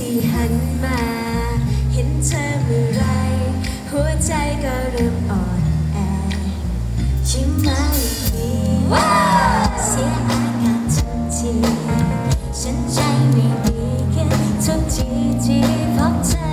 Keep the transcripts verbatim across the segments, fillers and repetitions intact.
หันมาเห็นเธอเมื่อไรหัวใจก็เริ่มอ่อนแอยิ้มมาอีกทีเสียอาการทันทีฉันใจไม่ดีขึ้นทุกทีที่พบเธอ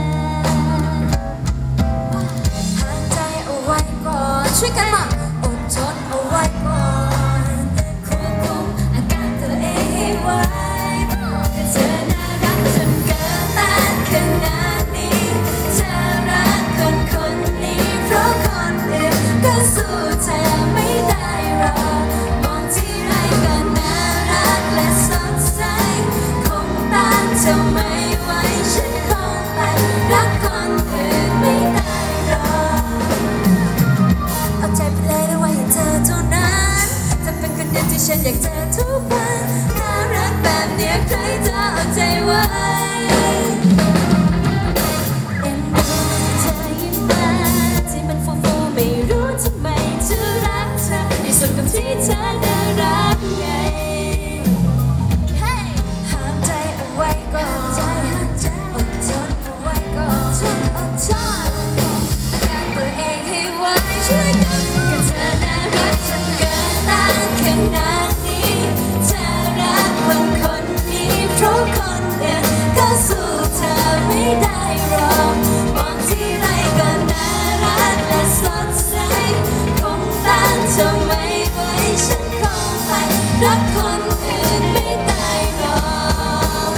หายใจเอาไว้ก่อนช่วยกันมาอดทนเอาไว้ก่อนควบคุมอาการตัวเองให้ไว้เธอน่ารักจนเกินต้านขนาดนี้เธอรักคนคนนี้เพราะคนอื่นก็สู้เธอไม่ได้หรอกมองที่ไรก็น่ารักและสดใสคงต้านเธอไม่ไหวฉันคงไปรักคนอื่นไม่ได้หรอกเอาใจไปเลยนะไว้ให้เธอเท่านั้นจะเป็นคนเดียวที่ฉันอยากเจอทุกวันน่ารักแบบเนี้ยใครจะเอาใจไว้เอ็นดูเธอยิ้มมาที่มันฟูฟูไม่รู้ทำไมจะรักเธอในส่วนกับที่เธอน่ารักไงห้ามใจเอาไว้ก่อนอดทนเอาไว้ก่อนอดทนการตัวเองให้ไว้ช่วยกันก็เธอน่ารักจนเกินต้านขนาดนี้เธอรักคนคนนี้เพราะคนอื่นก็สู้เธอไม่ได้หรอกมองที่ไรก็น่ารักและสดใสคงต้านเธอไม่ไหวฉันคงไปรักคนอื่นไม่ได้หรอก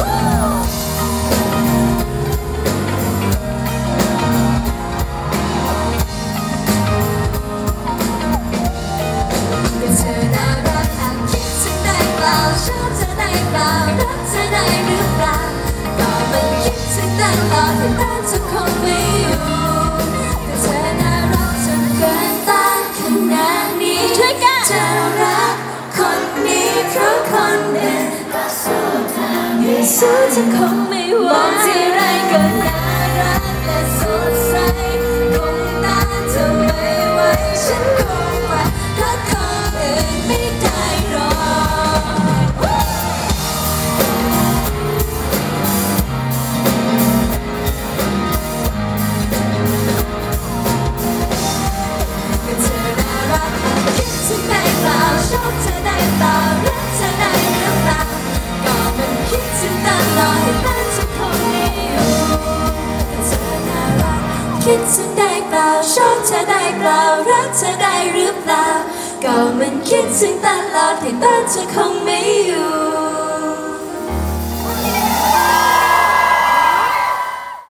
ก็เธอน่ารักอาจคิดถึงได้เปล่าชอบเธอได้เปล่ารักเธอได้หรือเปล่าก็มันคิดถึงตลอดแต่ต้านเธอคงไม่อยู่ก็เธอน่ารักจนเกินต้านขนาดนี้ช่วยกันเธอรักคนนี้เพราะคนอื่นก็สู้เธอไม่สู้เธอคงไม่ไหวมองที่ไรก็น่ารักและสดใสคงต้านเธอไม่ไหวฉันคงไปรักคนอื่นไม่ได้หรอกก็เธอน่ารักคิดถึงได้เปล่าชอบเธอได้เปล่ารักเธอได้หรือเปล่าก็มันคิดถึงตลอดให้ต้านเธอคงไม่อยู่ก็เธอน่ารักคิดถึงได้เปล่าชอบเธอได้เปล่ารักเธอได้หรือเปล่าก็มันคิดถึงตลอดให้ต้านเธอคงไม่อยู่